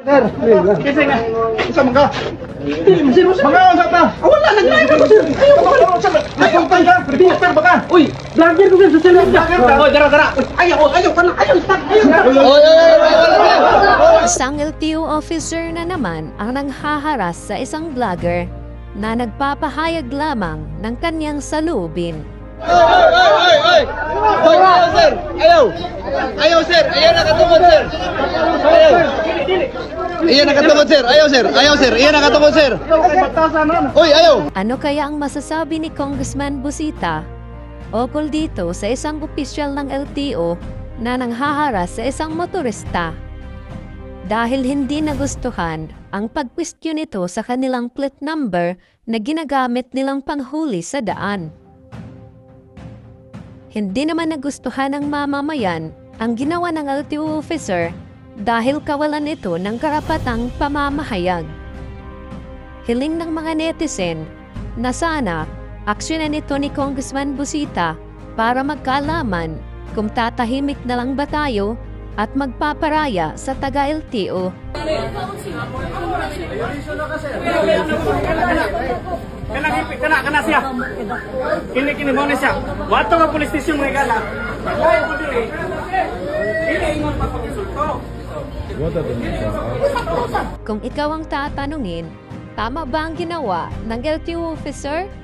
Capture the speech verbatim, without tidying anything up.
Sir, kasi nga. Isa man ka. Sir, mga usap na. Wala, nag-live ako sir. Ayaw ko pala. Nagpuntay ka. Reporter ba ka? Uy, vlogger ko sir. Social media. Uy, dara, dara. Ayaw, ayaw ka na. Ayaw, stop. Ayaw. Isang L T O officer na naman ang nanghaharas sa isang vlogger na nagpapahayag lamang ng kanyang salubin. Ay, ay, ay, ay! Hoy, ayaw, sir! Ayaw! Ayaw, sir! Ayaw nakatungkod, sir! Ayaw! Ayaw nakatungkod, sir! Ayaw, sir! Ayaw, sir! Ayaw nakatungkod, sir! Uy, ayaw! Ano kaya ang masasabi ni Congressman Busita ukol dito sa isang opisyal ng L T O na nanghaharas sa isang motorista? Dahil hindi nagustuhan ang pag-question nito sa kanilang plate number na ginagamit nilang panghuli sa daan. Hindi naman nagustuhan ng mamamayan ang ginawa ng L T O officer dahil kawalan ito ng karapatang pamamahayag. Hiling ng mga netizen na sana aksyonan ito ni Congressman Busita para magkaalaman kung tatahimik na lang ba tayo at magpaparaya sa taga-L T O. Kana kana kana siya. Kini kini mo na siya. Wato nga police station mo igala. Lain mo diri. Dili ingon pagpakonsulto. Kung ikaw ang tatanungin, tama ba ang ginawa ng L T O officer?